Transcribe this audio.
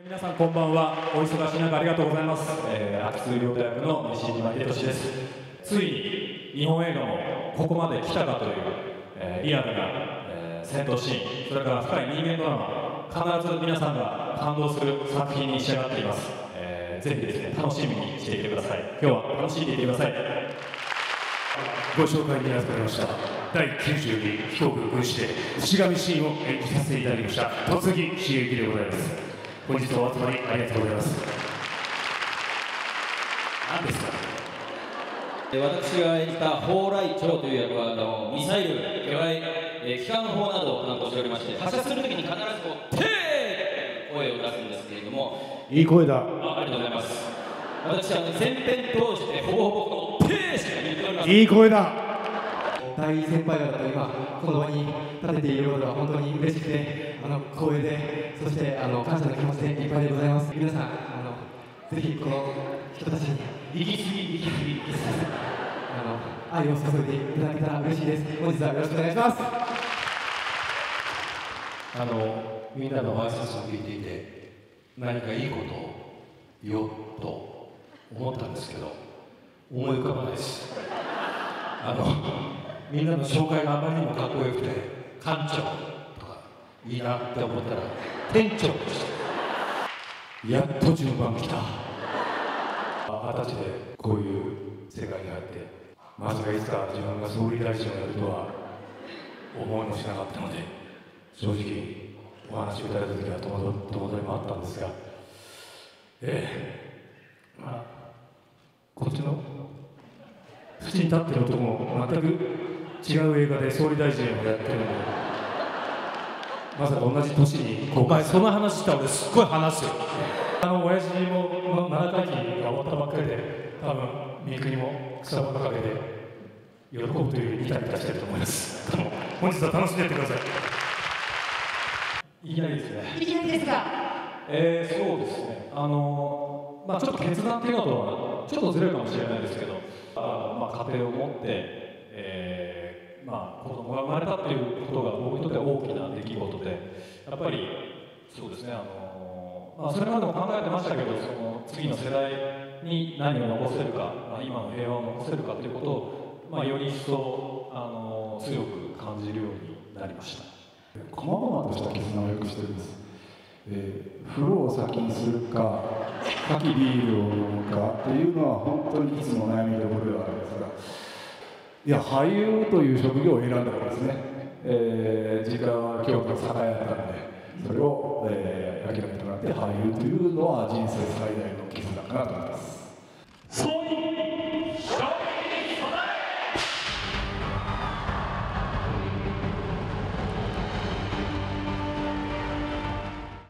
皆さんこんばんは。お忙しい中ありがとうございます。秋津亮太役の西島秀俊です。ついに日本映画もここまで来たかという、リアルな、戦闘シーン、それから深い人間ドラマ、必ず皆さんが感動する作品に仕上がっています。ぜひですね、楽しみにしていてください。今日は楽しんでいてください。 ご紹介になっておりました第92飛行軍軍師で伏上シーンを演じさせていただきました戸次重幸でございます。本日はお集まりありがとうございます。何ですか。 私が演じた砲雷長という役はミサイル、巨大、機関砲などを担当しておりまして、発射するときに必ずこう「テー!」声を出すんですけれども、 いい声だ。 ありがとうございます。私は前編通してほぼほぼこの「テー!」しか言っておりません。 いい声だ。 大先輩方と今この場に立てていることは本当に嬉しくて光栄で、そして感謝の気持ちでいっぱいでございます。皆さんぜひこの人たちに行き過ぎ愛を注いでいただけたら嬉しいです。本日はよろしくお願いします。 みんなの挨拶を聞いていて何かいいことを言おうと思ったんですけど思い浮かばないです。みんなの紹介があまりにもかっこよくて館長とかいいなって思ったら店長でした。やっと順番来た。20歳でこういう世界に入ってまさかいつか自分が総理大臣をやるとは思いもしなかったので、正直お話をいただいた時は戸惑いもあったんですが、こっちの縁に立ってる男も全く違う映画で総理大臣をやってるので、まさか同じ年にお前その話したら俺すっごい話すよ。 親父も7回忌が終わったばっかりで、多分三國も草葉かけて喜ぶというイタイタしてると思います。本日は楽しんでいってください。いきなりですね。 いきなりですが、 そうですね。ちょっと決断っていうのとはちょっとずれるかもしれないですけど、家庭を持って、子供が生まれたっていうことが僕にとっては大きな出来事で、やっぱりそうですね。それまでも考えてましたけど、その次の世代に何を残せるか、今の平和を残せるかということを、より一層強く感じるようになりました。 細々とした決断をよくしてるんです。風呂を先にするか、夏季ビールを飲むかというのは本当にいつも悩みどころではあるんですが、いや俳優という職業を選んだからですね。実家は京都の酒屋だったので、それを諦めてもらって俳優というのは人生最大の決断かなと思います。